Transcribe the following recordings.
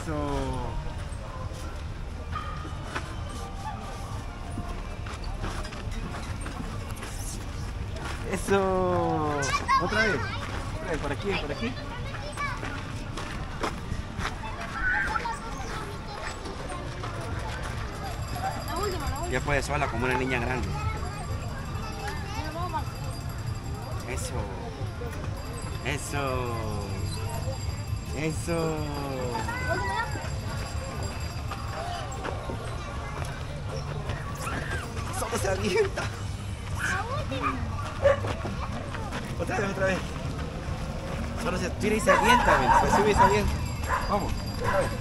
Eso. Eso. Otra vez. Por aquí, por aquí. Ya puede sola como una niña grande. Eso. Eso. Eso. Solo se avienta. Otra vez, otra vez. Solo se tira y se avienta, ven. Se sube y se avienta. Vamos, otra vez.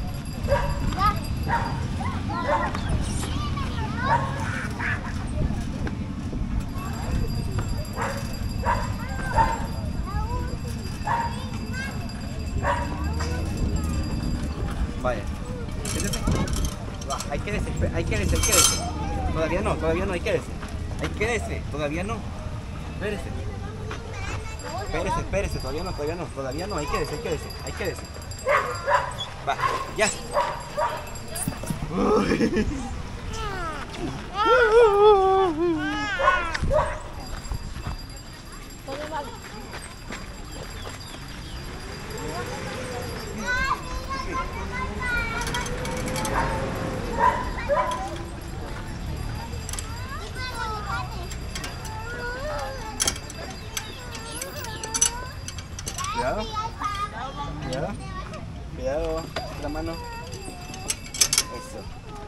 Vaya. Ahí quédese, ahí quédese, ahí quédese. Todavía no, ahí quédese. Ahí quédese, todavía no. Espérese. Espérese, todavía no, ahí quédese, ahí quédese. Va, ya. Cuidado, cuidado, cuidado, la mano. Eso.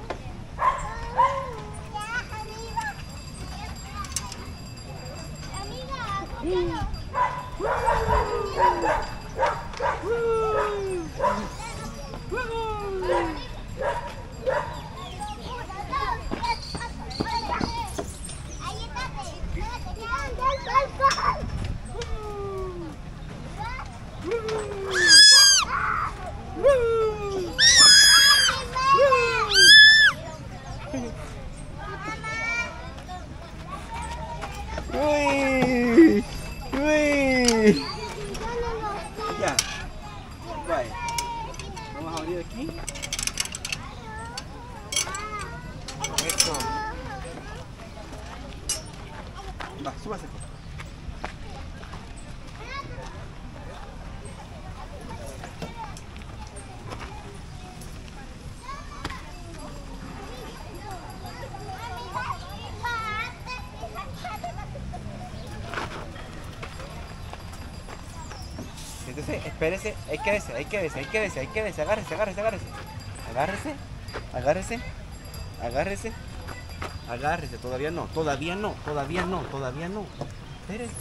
Uy, uy. Ya. Vaya. Vamos a abrir aquí. Eso. Va, súbase. Entonces, espérese, ahí quédese, agárrese, todavía no, espérese,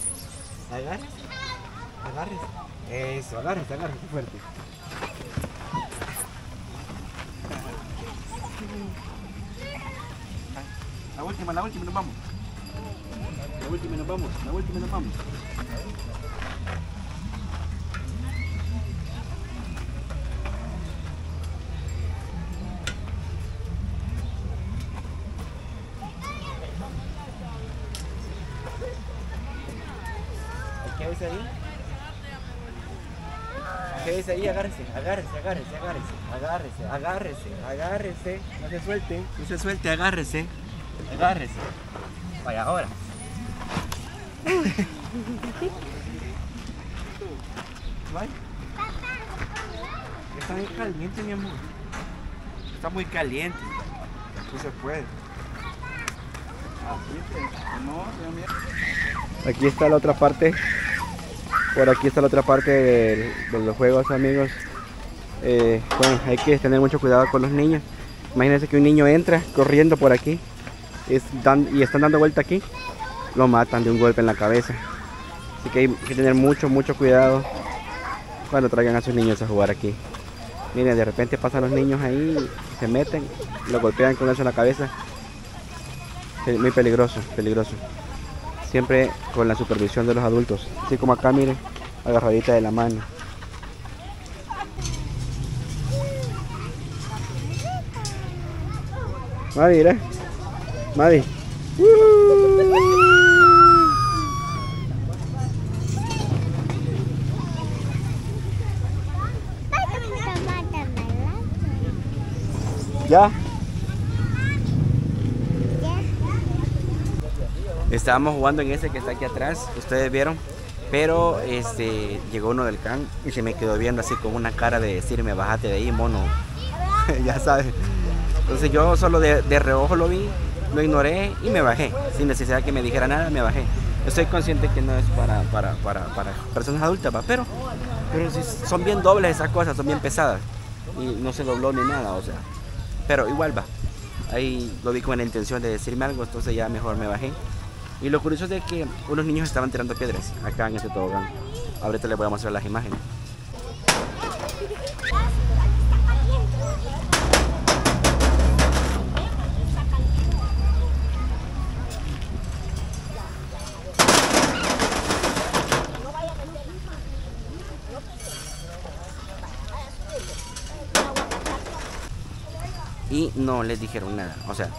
agárrese, eso, agárrese fuerte. La última nos vamos. La última nos vamos. Quédese ahí, agárrese. No se suelte, agárrese. Vaya, ahora. Vaya. Está muy caliente, mi amor. Está muy caliente. No se puede. Aquí está la otra parte. Por aquí está la otra parte de los juegos, amigos. Bueno, hay que tener mucho cuidado con los niños. Imagínense que un niño entra corriendo por aquí y están dando vuelta aquí, lo matan de un golpe en la cabeza. Así que hay que tener mucho cuidado cuando traigan a sus niños a jugar aquí. Miren, de repente pasan los niños ahí, se meten, lo golpean con eso en la cabeza. Es muy peligroso. Siempre con la supervisión de los adultos. Así como acá, miren, agarradita de la mano. Mavi, mira. Mavi. ¿Ya? Estábamos jugando en ese que está aquí atrás, ustedes vieron, pero llegó uno del can y se me quedó viendo así con una cara de decirme, bájate de ahí, mono. Ya sabes. Entonces yo solo de reojo lo vi, lo ignoré y me bajé. Sin necesidad de que me dijera nada, me bajé. Estoy consciente que no es para personas adultas, ¿va? Pero sí, son bien dobles esas cosas, son bien pesadas. Y no se dobló ni nada, o sea. Pero igual va. Ahí lo vi con la intención de decirme algo, entonces ya mejor me bajé. Y lo curioso es de que unos niños estaban tirando piedras acá en este tobogán. Ahorita les voy a mostrar las imágenes. Y no les dijeron nada, o sea,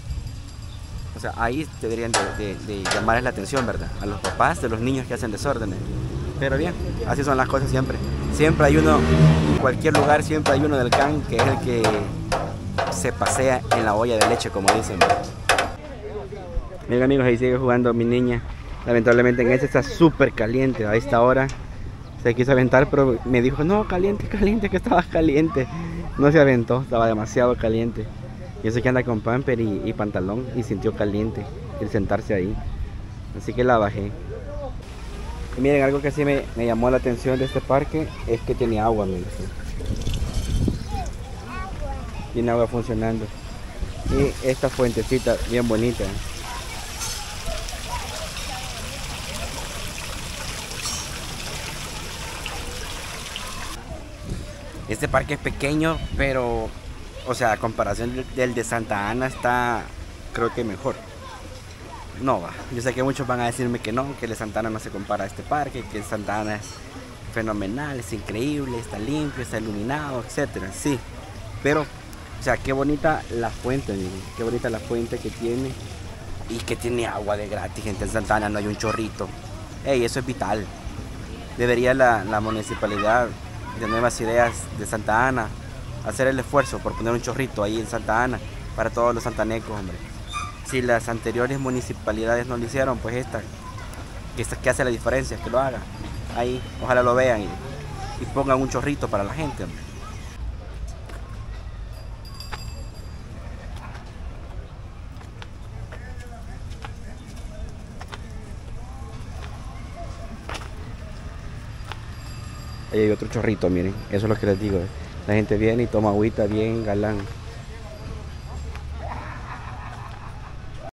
ahí deberían de llamarles la atención, ¿verdad? A los papás de los niños que hacen desórdenes. Pero bien, así son las cosas siempre. Siempre hay uno, en cualquier lugar, siempre hay uno del can que es el que se pasea en la olla de leche, como dicen. Miren amigos, ahí sigue jugando mi niña. Lamentablemente en este está súper caliente a esta hora. Se quiso aventar, pero me dijo, no, caliente, caliente, que estaba caliente. No se aventó, estaba demasiado caliente. Y eso que anda con pamper y pantalón y sintió caliente el sentarse ahí. Así que la bajé. Y miren, algo que sí me llamó la atención de este parque es que tiene agua, miren. Tiene agua funcionando. Y esta fuentecita bien bonita. Este parque es pequeño, pero, o sea, a comparación del de Santa Ana está, creo que mejor. No va, yo sé que muchos van a decirme que no, que el de Santa Ana no se compara a este parque, que el Santa Ana es fenomenal, es increíble, está limpio, está iluminado, etcétera. Sí, pero, o sea, qué bonita la fuente, miren, qué bonita la fuente que tiene y que tiene agua de gratis. Gente, en Santa Ana no hay un chorrito. Ey, eso es vital. Debería la municipalidad de Nuevas Ideas de Santa Ana hacer el esfuerzo por poner un chorrito ahí en Santa Ana para todos los santanecos, hombre. Si las anteriores municipalidades no lo hicieron, pues esta que hace la diferencia, que lo haga. Ahí, ojalá lo vean y pongan un chorrito para la gente, hombre. Ahí hay otro chorrito, miren, eso es lo que les digo. La gente viene y toma agüita bien galán.